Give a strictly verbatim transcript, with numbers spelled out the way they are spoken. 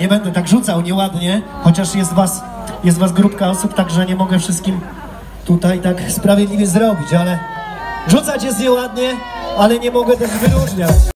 nie będę tak rzucał nieładnie, chociaż jest was, jest was grupka osób, także nie mogę wszystkim tutaj tak sprawiedliwie zrobić, ale rzucać jest nieładnie, ale nie mogę też wyróżniać.